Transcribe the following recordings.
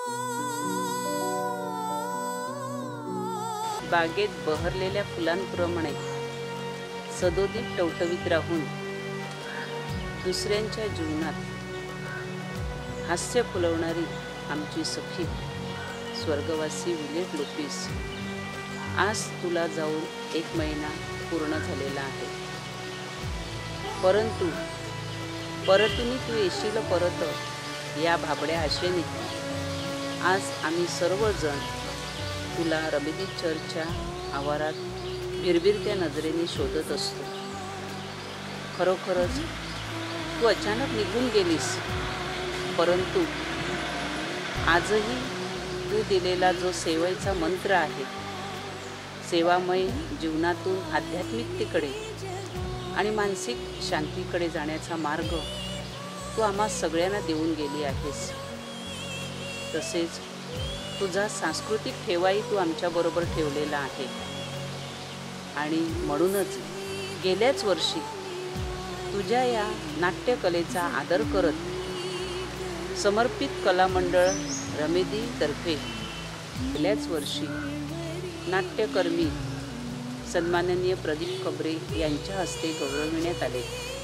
बागेत बहरलेल्या फुलांप्रमाणे सदोदित टवटवीत राहून दुसऱ्यांच्या जीवनात हास्य फुलवणारी आमची सखी स्वर्गवासी विलेट लोपिस, आज तुला जाऊन 1 महिना पूर्ण झालेला आहे. परंतु परतून तू येशील परत या भाबड्या आशेने आज आम्ही सर्वजण तुला रमेदी चर्चच्या आवारात बिरबिरत्या नजरेने शोधत असतो. खरोखरच तू अचानक निघून गेलीस, परंतु आजही तू दिलेला जो सेवेचा मंत्र आहे, सेवामय जीवनातून आध्यात्मिकतेकडे आणि मानसिक शांतीकडे जाण्याचा मार्ग तू आम्हा सगळ्यांना देऊन गेली आहेस. तसेच तुझा सांस्कृतिक ठेवाही तू आमच्याबरोबर ठेवलेला आहे. आणि म्हणूनच गेल्याच वर्षी तुझ्या या नाट्यकलेचा आदर करत समर्पित कला मंडळ रमेदी तर्फे गेल्याच वर्षी नाट्यकर्मी सन्माननीय प्रदीप कबरे यांच्या हस्ते गौरविण्यात आले.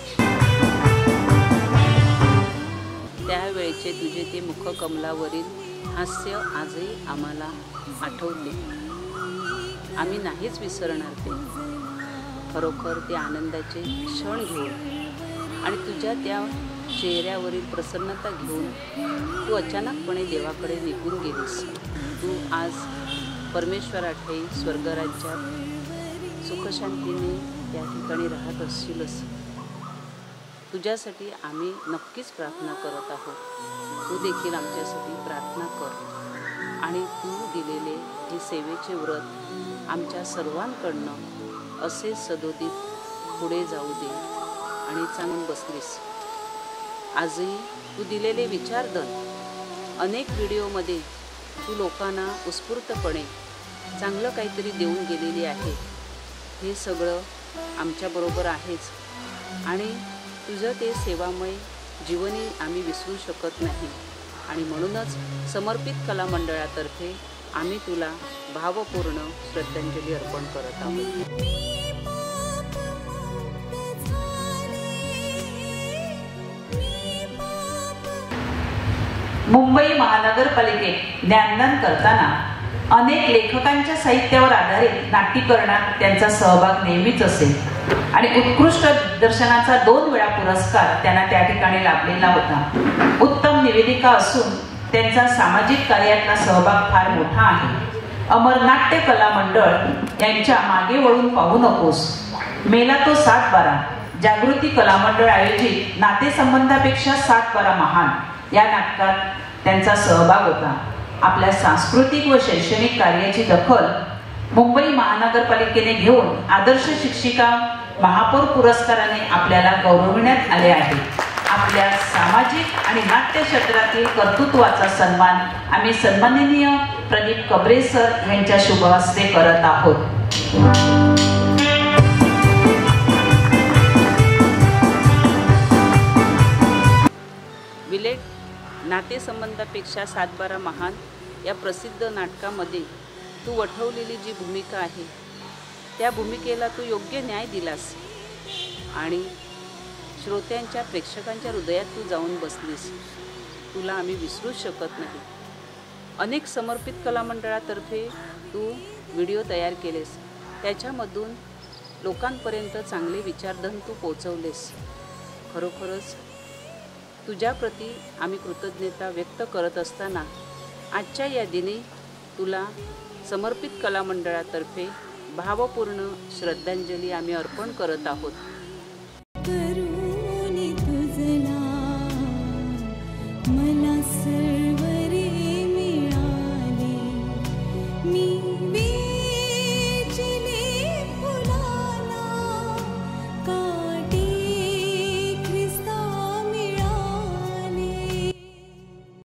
त्यावेळचे तुझे ते मुखकमलावरील हास्य आजही आम्हाला आठवले. आम्ही नाहीच विसरणार ते. खरोखर ते आनंदाचे क्षण घेऊन आणि तुझ्या त्या चेहऱ्यावरील प्रसन्नता घेऊन तू अचानकपणे देवाकडे निघून गेलीस. तू आज परमेश्वराठे स्वर्गराज्यात सुखशांतीने त्या ठिकाणी राहत असशीलच. तुझ्यासाठी आम्ही नक्कीच प्रार्थना करत आहोत. तू देखील आमच्यासाठी प्रार्थना कर आणि तू दिलेले हे सेवेचे व्रत आमच्या सर्वांकडनं असे सदोदित पुढे जाऊ दे. आणि चांगून बसलीस. आजही तू दिलेले विचारधन अनेक व्हिडिओमध्ये तू लोकांना उत्स्फूर्तपणे चांगलं काहीतरी देऊन गेलेली आहे. हे सगळं आमच्याबरोबर आहेच आणि तुझं ते सेवामय जीवनही आम्ही विसरू शकत नाही. आणि म्हणूनच समर्पित कला मंडळातर्फे आम्ही तुला भावपूर्ण श्रद्धांजली अर्पण करत आहोत. मुंबई महानगरपालिकेत ज्ञानदान करताना अनेक लेखकांच्या साहित्यावर आधारित नाट्यीकरणात त्यांचा सहभाग नेहमीच असेल आणि उत्कृष्ट दिग्दर्शनाचा 2 वेळा पुरस्कार त्यांना त्या ठिकाणी लाभलेला होता. उत्तम निवेदिका असून त्यांचा सामाजिक कार्यातला सहभाग फार मोठा आहे. अमर नाट्य कला मंडळ यांच्या मागे वळून पाहू नकोस, मेला तो 7/12 जागृती कला मंडळ आयोजित नातेसंबंधापेक्षा 7/12 महान या नाटकात त्यांचा सहभाग होता. आपल्या सांस्कृतिक व शैक्षणिक कार्याची दखल मुंबई महानगरपालिकेने घेऊन आदर्श शिक्षिका महापौर पुरस्काराने आपल्याला गौरविण्यात आले आहे. आपल्या सामाजिक आणि नाट्य क्षेत्रातील कर्तृत्वाचा सन्मान आम्ही सन्माननीय प्रदीप कबरे सर यांच्या शुभ हस्ते करत आहोत. विलेट नातेसंबंधापेक्षा 7/12 महान या प्रसिद्ध नाटकामध्ये तू वठवलेली जी भूमिका आहे त्या भूमिकेला तू योग्य न्याय दिलास आणि श्रोत्यांच्या प्रेक्षकांच्या हृदयात तू जाऊन बसलीस. तुला आम्ही विसरूच शकत नाही. अनेक समर्पित कला मंडळातर्फे तू व्हिडिओ तयार केलेस, त्याच्यामधून लोकांपर्यंत चांगले विचारधन तू पोचवलेस. खरोखरच तुझ्याप्रती आम्ही कृतज्ञता व्यक्त करत असताना आजच्या या दिनी तुला समर्पित कला मंडळातर्फे भावपूर्ण श्रद्धांजली आम्ही अर्पण करत आहोत. मला सर्व रे मिळाले, मी